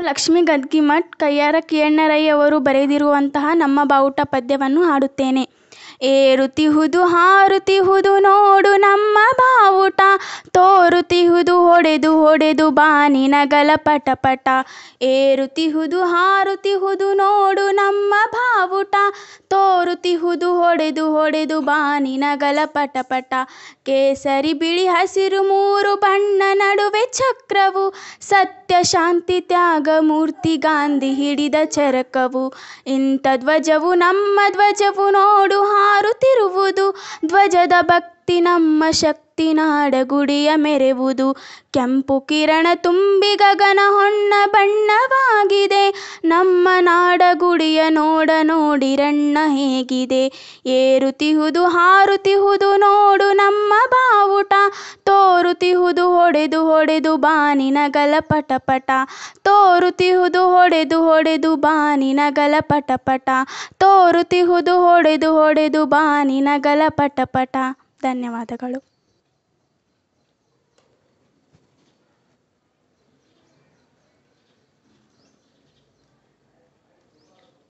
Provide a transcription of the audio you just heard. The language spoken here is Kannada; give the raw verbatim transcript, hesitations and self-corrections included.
ಲಕ್ಷ್ಮೀ ಗದ್ಗಿಮಠ್ ಕಯ್ಯಾರ ಕಿಯಣ್ಣರಯ್ಯವರು ಬರೆದಿರುವಂತಹ ನಮ್ಮ ಬಾವುಟ ಪದ್ಯವನ್ನು ಹಾಡುತ್ತೇನೆ. ಏರುತಿಹುದು ಹಾರುತಿಹುದು ನೋಡು ನಮ್ಮ ಬಾವುಟ, ತೋರುತಿಹುದು ಹೊಡೆದು ಹೊಡೆದು ಬಾನಿನಗಲ ಪಟಪಟ. ಏರುತಿಹುದು ಹಾರುತಿಹುದು ನೋಡು ನಮ್ಮ ಬಾವುಟ, ತೋರುತಿಹುದು ಹೊಡೆದು ಹೊಡೆದು ಬಾನಿನಗಲ ಪಟಪಟ. ಕೇಸರಿ ಬಿಳಿ ಹಸಿರು ಮೂರು ಬಣ್ಣ ನಡುವೆ ಚಕ್ರವು, ಸತ್ಯ ಶಾಂತಿ ತ್ಯಾಗ ಮೂರ್ತಿ ಗಾಂಧಿ ಹಿಡಿದ ಚರಕವು. ಇಂಥ ಧ್ವಜವು ನಮ್ಮ ಧ್ವಜವು ನೋಡು ಹಾರುತ್ತಿರುವುದು, ಧ್ವಜದ ಭಕ್ತಿ ನಮ್ಮ ಶಕ್ತಿ ನಾಡಗುಡಿಯ ಮೆರೆವುದು. ಕೆಂಪು ಕಿರಣ ತುಂಬಿ ಗಗನ ಹೊನ್ನ ಬಣ್ಣವಾಗಿದೆ, ನಮ್ಮ ನಾಡಗುಡಿಯ ನೋಡ ನೋಡಿರಣ್ಣ ಹೇಗಿದೆ. ಏರುತಿಹುದು ಹಾರುತಿಹುದು ನೋಡು ನಮ್ಮ ಬಾವುಟ, ತೋರುತಿಹುದು ಹೊಡೆದು ಹೊಡೆದು ಬಾನಿನಗಲ ಪಟಪಟ. ತೋರುತಿಹುದು ಹೊಡೆದು ಹೊಡೆದು ಬಾನಿನಗಲ ಪಟಪಟ. ತೋರುತಿಹುದು ಹೊಡೆದು ಹೊಡೆದು ಬಾನಿನಗಲ ಪಟಪಟ. ಧನ್ಯವಾದಗಳು.